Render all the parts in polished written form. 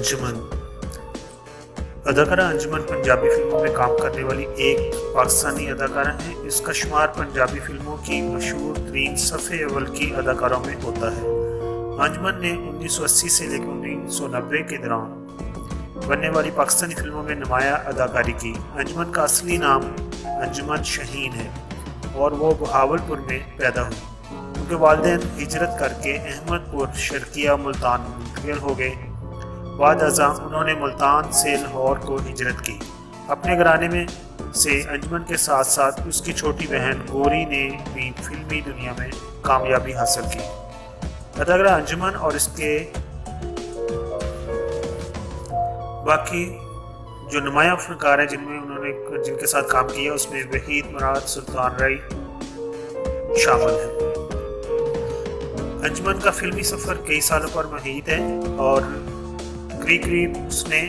अंजुमन। अदाकारा अंजुमन पंजाबी फिल्मों में काम करने वाली एक पाकिस्तानी अदाकारा है। इसका शुमार पंजाबी फिल्मों की मशहूर तरीन सफ़े अव्वल की अदाकारों में होता है। अंजुमन ने 1980 से लेकर 1990 के दौरान बनने वाली पाकिस्तानी फिल्मों में नुमाया अदाकारी की। अंजुमन का असली नाम अंजुमन शाहीन है और वो बहावलपुर में पैदा हुई। उनके वालिदैन हिजरत करके अहमदपुर शर्किया मुल्तान मुंतकिल हो गए। बाद अज़ां उन्होंने मुल्तान से लाहौर को हिजरत की। अपने घराने में से अंजुमन के साथ साथ उसकी छोटी बहन गोरी ने भी फिल्मी दुनिया में कामयाबी हासिल की। अदाकारा अंजुमन और इसके बाकी जो नुमाया फनकार हैं जिनके साथ काम किया उसमें वहीद मुराद सुल्तान राय शामिल है। अंजुमन का फिल्मी सफ़र कई सालों पर महीत है और करीब उसने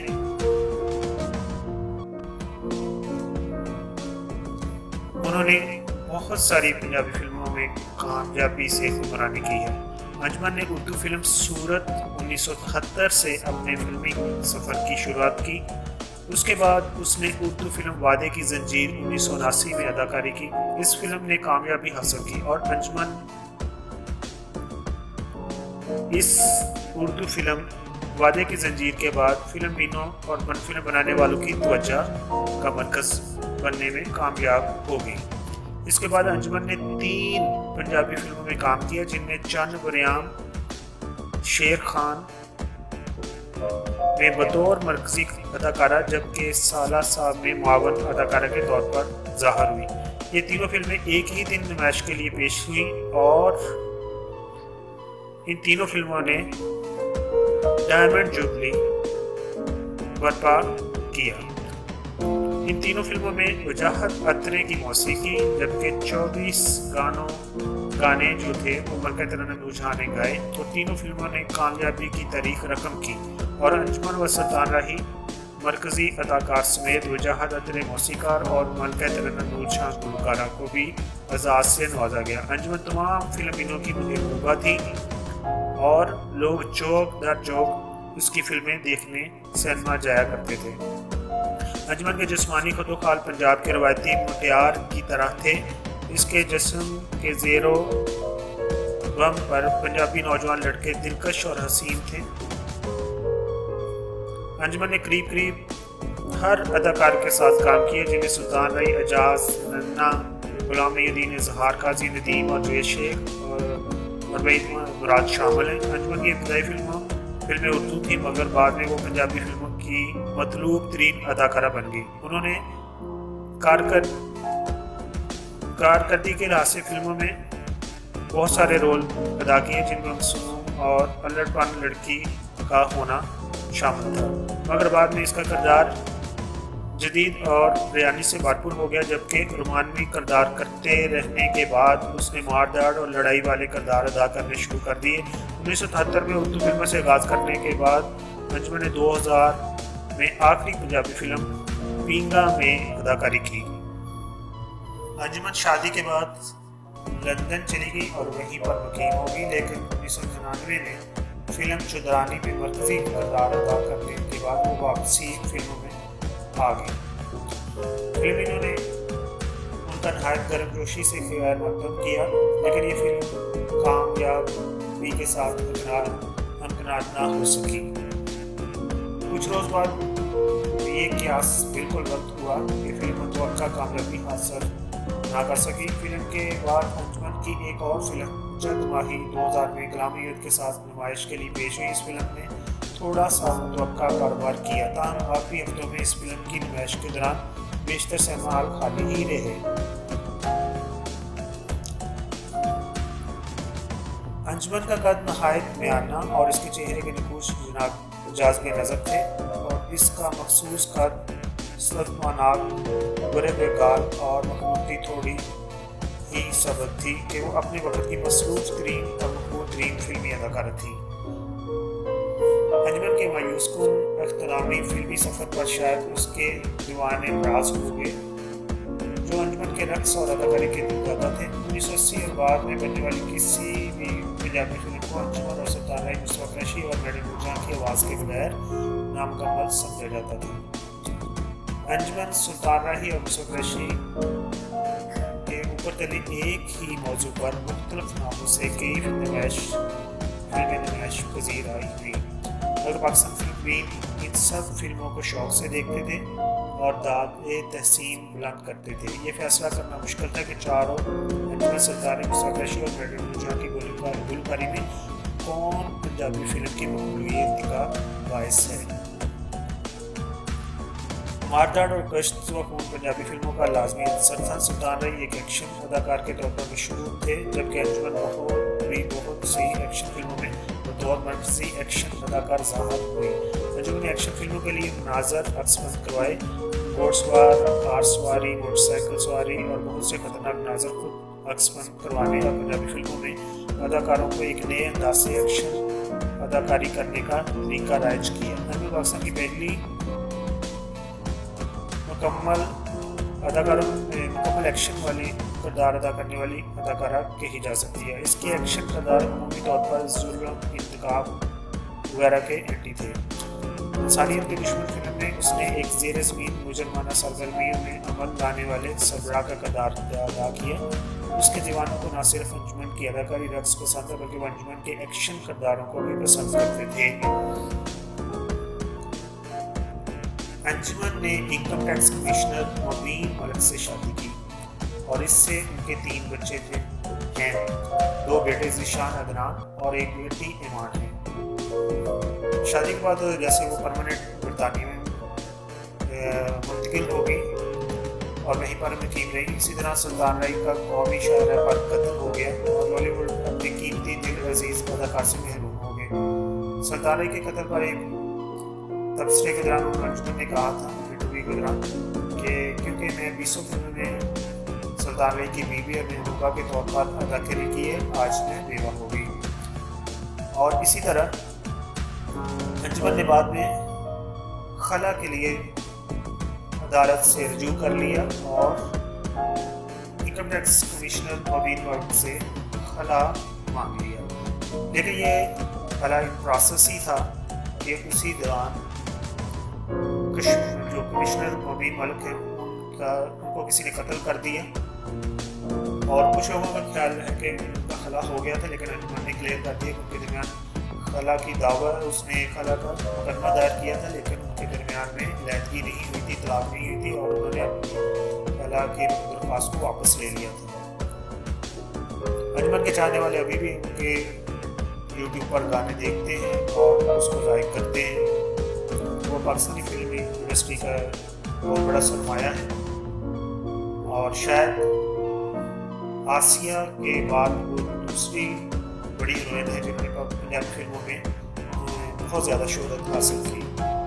उन्होंने बहुत सारी पंजाबी फिल्मों में कामयाबी से हुक्मरानी की है। अंजुमन ने उर्दू फिल्म सूरत 1973 से अपने फिल्मी सफ़र की शुरुआत की। उसके बाद उसने उर्दू फिल्म वादे की जंजीर 1979 में अदाकारी की। इस फिल्म ने कामयाबी हासिल की और अंजुमन इस उर्दू फिल्म वादे की जंजीर के बाद फिल्म बीनों और फिल्म बनाने वालों की तवज्जो का मरकज़ बनने में कामयाब हो गई। इसके बाद अंजुमन ने 3 पंजाबी फिल्मों में काम किया, जिनमें चन्न बरियाम शेर खान में बतौर मरकजी अदाकारा जबकि साला साहब में मावन अदाकारा के तौर पर ज़ाहिर हुई। ये तीनों फिल्में एक ही दिन नुमाइश के लिए पेश हुई और इन तीनों फिल्मों ने डायमंड जुबली बर्पा किया। इन तीनों फिल्मों में वजाहत अतरे की मौसीकी जबकि 24 गाने जो थे वो मलका तराना नूरजहां ने गाए। तो तीनों फिल्मों ने कामयाबी की तारीख रकम की और अंजुमन व सुल्तान राही मरकजी अदाकार समेत वजाहत अतरे मौसीकार और मलका तराना नूरजहां गुलकारा को भी एजाज़ से नवाजा गया। अंजुमन तमाम फिल्मिनों की महबूबा थी और लोग चौक दर चौक उसकी फिल्में देखने सिनेमा जाया करते थे। अंजुमन के जिस्मानी खतोखाल पंजाब के रवायती मुटियार की तरह थे। इसके जिस्म के ज़ेरो गम पर पंजाबी नौजवान लड़के दिलकश और हसीन थे। अंजुमन ने करीब हर अदाकार के साथ काम किया, जिनमें सुल्तान राय, एजाज, नन्ना, गुलाम नईउद्दीन, इजहार, काजी नदीम और जय शेख और वहीद मुराद शामिल हैं। अंजुमन की इब्तदाई फिल्में उर्दू थी मगर बाद में वो पंजाबी फिल्मों की मतलूब तरीन अदाकारा बन गई। उन्होंने कारकर्दगी के लिहाज से फिल्मों में बहुत सारे रोल अदा किए, जिनमें मासूम और अल्लड़पन लड़की का होना शामिल था, मगर बाद में इसका किरदार जदीद और बयानी से भरपूर हो गया। जबकि रोमानवी किरदार करते रहने के बाद उसने मारदाड़ और लड़ाई वाले किरदार अदा करने शुरू कर दिए। 1973 में उर्दू फिल्मों से आगाज़ करने के बाद अंजुमन ने 2000 में आखिरी पंजाबी फिल्म पींगा में अदाकारी की। अंजुमन शादी के बाद लंदन चली गई और वहीं पर मुकीम हो गई, लेकिन 1999 में फिल्म चुदरानी में मरकजी किरदार अदा करने के बाद वो वापसी फिल्मों में आ गई। फिल्म इन्होंने उनका नहायत गर्मजोशी से खैर मकदम किया, लेकिन ये फिल्म कामयाबी के साथ हमकनार ना हो सकी। कुछ रोज़ बाद ये क्यास बिल्कुल गलत हुआ। ये फिल्म मुतवक्का कामयाबी हासिल ना कर सकी। फिल्म के बाद अंजुमन की एक और फिल्म चंद माही 2000 में ग्रामीणता के साथ नुमाइश के लिए पेश हुई। इस फिल्म ने थोड़ा सा मुतवक्का कारोबार किया, ताहम आखिरी हफ्तों में इस फिल्म की नुमाइश के दौरान बेशतर सिनेमा हॉल खाली ही रहे। अंजुमन का कद नहायत बयाना और इसके चेहरे के नकूश जाज़िब नज़र थे और इसका मखसूस कद सख्तमानाक बुरे बेगाल और मखमूती थोड़ी ही सबक थी कि वो अपने वक्त की मसरूफ तरीन और मकबूल तरीन फिल्मी अदाकारा थी। अंजुमन के मायूस कुन अख्तरामी फिल्मी सफ़र पर शायद उसके दीवाने नाराज हो गए, जो अंजुमन के रक्स और अदाकारी के दिलदादा थे। 1980 और बाद में बनने वाली किसी भी पंजाबी फिल्म को अंजुमन और सुल्तान राय, मुस्तफ़ा क़ुरैशी और मैडम नूरजहां की आवाज़ के बगैर नामुकम्मल समझा जाता था। अंजुमन सुल्तान राही और मुसर्रशी के ऊपर तले एक ही मौजू पर मुख्तलिफ नामों से कई फिल्में नुमाइश पजीर आई हुई, और पाकिस्तान फिल्म इन सब फिल्मों को शौक से देखते थे और दाद तहसीन बुलंद करते थे। ये फैसला करना मुश्किल था कि चारों अंजुमन सरदारी, मुसर्रशी और मेडल की गुलकारी में कौन पंजाबी फिल्म की मकबूलियत का बायस है। मारदाड़ और कश्त व खून पंजाबी फिल्मों का लाजमी अंसर था। सुल्तान राही एक एक्शन अदाकार के तौर पर मशहूर थे, जबकि अंजुमन बहुत सी एक्शन फिल्मों में बतौर मर्कजी एक्शन अदाकार ज़ाहिर हुई। अंजुमन ने एक्शन फिल्मों के लिए मनाज़र अक्स बंद करवाए, घोड़सवार, कार सवारी, मोटरसाइकिल सवारी और बहुत से खतरनाक मनाज़र खुद अक्स बंद करवाने और पंजाबी फिल्मों में अदाकारों को एक नए अंदाज से एक्शन अदाकारी करने का तरीका राइज किया। अंजुमन पाकिस्तान की पहली मुकम्मल एक्शन वाली किरदार अदा करने वाली अदाकारा कही जा सकती है। इसके एक्शन किरदार अमूमी तौर पर जुल्म, इंतकाम वगैरह के एंटी थे। इंसानियत के दुश्मन फिल्म में उसने एक ज़ेर ज़मीन मुजरमाना सरगर्मियों में अमल लाने वाले सबरा का किरदार अदा किया। उसके दीवानों को न सिर्फ अंजुमन की अदाकारी रक्स पसंद है, बल्कि वह अंजुमन के एक्शन किरदारों को भी पसंद करते थे। अंजुमन ने income tax commissioner Mobin Malik से शादी की और इससे उनके 3 बच्चे हैं, 2 बेटे ज़ीशान अदनान और एक बेटी ईमान है। शादी के बाद जैसे वो परमानेंट बरतानिया में मुंतकिल हो गई और वहीं पर मुकीम रही। इसी तरह सुल्तान राही का कौमी शायरा पर कत्ल हो गया और बॉलीवुड अपनी कीमती दिल अजीज अदाकार से महरूम हो गए। सुल्तान राही के कत्ल पर एक तबसरे के दौरान अंजुमन ने कहा था इंटरव्यू के दौरान कि क्योंकि मैं 20 फिल्म में सुल्तान राही की बीवी और महबूबा के तौर पर अदाकारी की है, आज मैं बेवा हो गई। और इसी तरह अंजुमन ने बाद में खला के लिए अदालत से रजू कर लिया और income tax commissioner Mobin Malik से खला मांग लिया, लेकिन ये खला प्रोसेस ही था कि उसी दौरान जो कमिश्नर मोबीन मलिक है उनको किसी ने कत्ल कर दिया और कुछ लोगों का ख्याल है कि उनका खला हो गया था, लेकिन अंजुमन ने क्लियर कर दिया कि उनके दरमियान खला की दावा उसने खला का मुकदमा दायर किया था, लेकिन उनके दरमियान में लैदगी नहीं हुई थी, तलाक नहीं हुई थी और उन्होंने अपनी खला की दरख्वास्त को वापस ले लिया था। अंजुमन के चाहने वाले अभी भी उनके यूट्यूब पर गाने देखते हैं और उसको लाइक करते हैं। वो पाकिस्तानी फिल्मी इंडस्ट्री का बहुत बड़ा सरमाया है और शायद आसिया के बाद वो दूसरी बड़ी हीरोइन है जिन्होंने पंजाबी फिल्मों में बहुत ज़्यादा शोहरत हासिल की।